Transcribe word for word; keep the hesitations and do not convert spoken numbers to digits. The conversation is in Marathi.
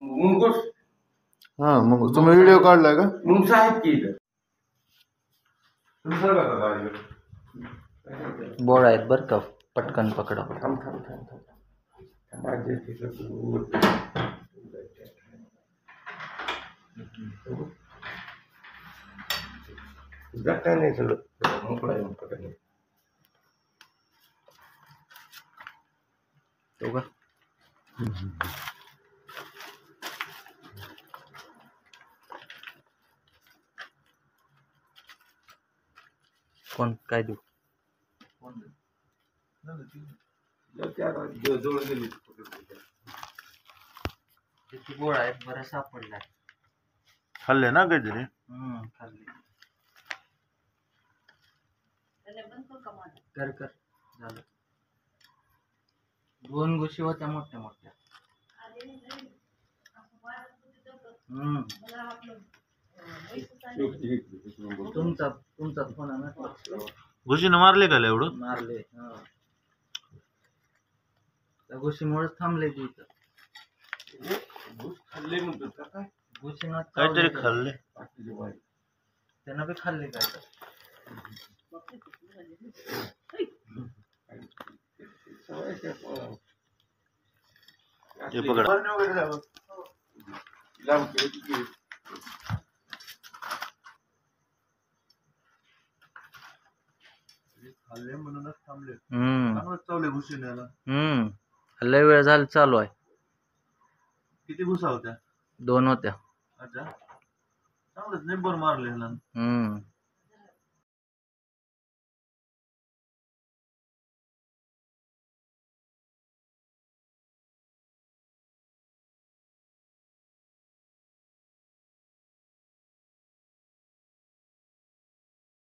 मुंगूस हा मग तुम्ही व्हिडिओ काढलाय का? मुंगस आहेत की इथं. बोळ आहेत बरं का, पटकन पकडा. थांब थांब थांब थांब माझे तिथं दूर. तुझा काय नाही सगळं मोकळा येऊन पकडलं. तो का कोण काय देऊ? जवळ गेली किती गोळ आहेत बरं सापडलाय. खाल्ले ना काहीतरी? हम्म खाल्ली. कर कर झालं. दोन गुशी होत्या मोठ्या मोठ्या. हम्म तुमचा तुमचा फोन आहे ना. घुशीनं मारले का एवढं? मारले. हा त्या घुशीमुळेच थांबले की इथं. खाल्ले म्हणतो का काय? घुशीनं काहीतरी खाल्ले. त्यांना बी खाल्ले काय तर. हे पकड. खाल्ले म्हणूनच थांबले. हम्म चांगलंच चावले घुशीने याला. हम्म लय वेळ झाला चालू आहे. किती घुसा होत्या? दोन होत्या. अच्छा चांगलंच निब्बर मारले ह्याला. हम्म